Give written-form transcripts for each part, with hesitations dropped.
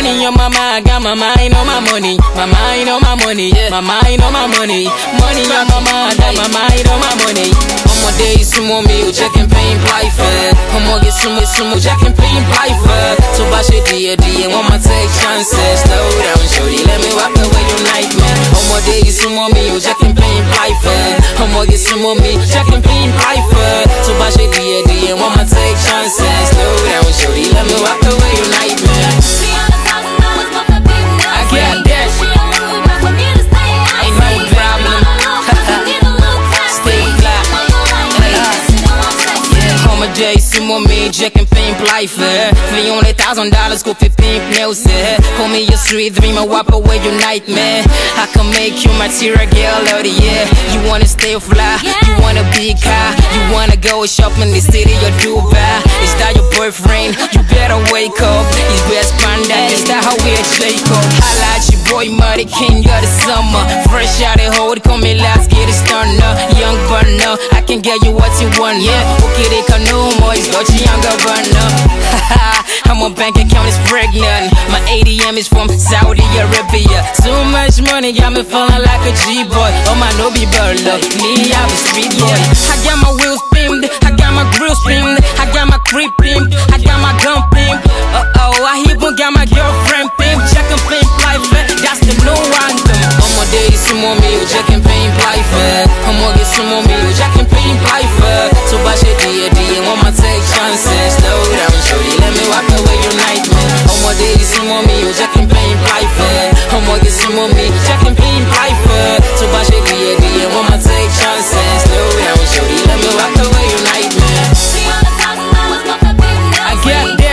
Money on my mind, got my mind on my money. My mind on my money, yeah. My mind on my money. Money on my mind, got my mind on my money. I'ma day some more meal, checking pain life. I'ma get some more checking pain life. So bash it D and want my take chances. Slow down, shorty, let me walk away your nightmare. I'ma day some more meal, checking pain life. I'ma get some more meal, checking pain life. So bash it D and want my take chances. Slow down, shorty, let me walk away your nightmare. I got that. Ain't no problem. Stay fly. I'ma day some more meal, checking pain life. $300,000 go for Pimp nails. Call me your sweet dream, I wipe away your nightmare. I can make you my material girl of the year. You wanna stay fly, you wanna be car, you wanna go shopping in the city of Dubai. Is that your boyfriend? You better wake up. He's best panda, is that how we Jacob? I like your boy Muddy King of the summer. Fresh out the hood, call me let's get it started. Young burner, I can get you what you want, yeah. Okay, they can know more, it's got you younger burner. I'm on bank account is pregnant. My ATM is from Saudi Arabia. So much money got me feeling like a G-boy. Oh my no be burler, me I'm a street boy. I got my wheels pimped, I got my grills pimped, I got my creep pimped, I got my gun pimped. I even got my girlfriend pimped. Check and pimp life, that's the new anthem. I'ma day some more meal, check and pimp life. I'ma get some more meal, check and pimp life. So bash it D and want my take chances. Slow down, shorty, let me walk away your nightmare. I'ma day some more meal, check and pimp life. I'ma get some more meal, check and pimp life. So bash it D and want my take chances. Slow down, shorty, let me walk away your nightmare. I got that.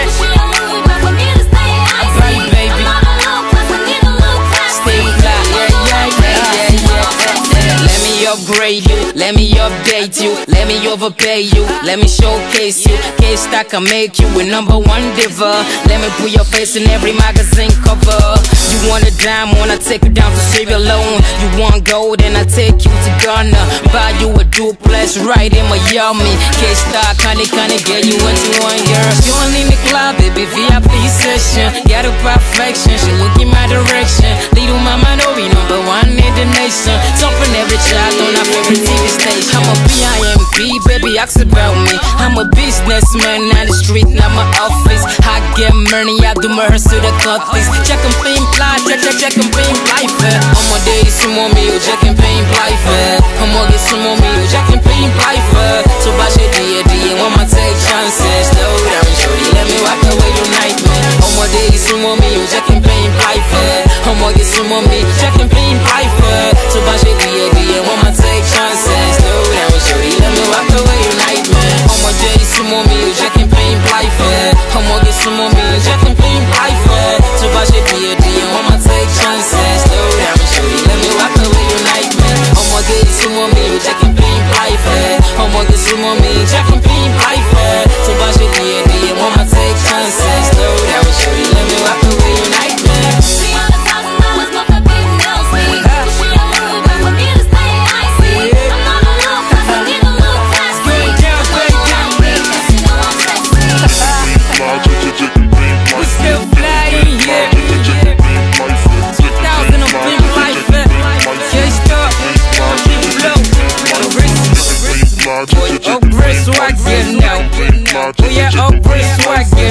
Upgrade you, let me update you, let me overpay you, let me showcase you. Kaysta can make you a #1 diva. Let me put your face in every magazine cover. You want a dime, wanna take you down to Sierra Leone. You want gold, and I take you to Ghana. Buy you a duplex right in Miami. Kaysta kinda get you into one, girl. You ain't in the club, baby, VIP session. Got a perfection, she look in my direction. Little mama know we #1 in the nation. Topping every child on our favorite TV station. I'm a Pimp, baby, ask about me. I'm a businessman, not the street, not my office. I get money, I do my to the copies. Check and pimp life, check and pimp life. I'ma day some more meal, check and pimp life. I'ma get some more meal, check and pimp life. So bash it D and want my take chances. Slow down, shorty, let me walk away your nightmare. I'ma day some more meal, check and pimp life. I'ma get some more meal, check and pimp life. So bash it D and want my take chances. Slow down, shorty, let me walk away your nightmare. I'ma day some more meal, check and pimp life. I'ma get some more meal, check and pimp life. So bash it D and want my take chances. Slow down, shorty, let me walk away your nightmare. I'ma get some more meal, check and pimp life. I'ma get some more meal, check and pimp life. So bash it D and want my take chances. Slow down, shorty, let me walk away your nightmare. Upgrade swag now. Oh yeah, upgrade swag.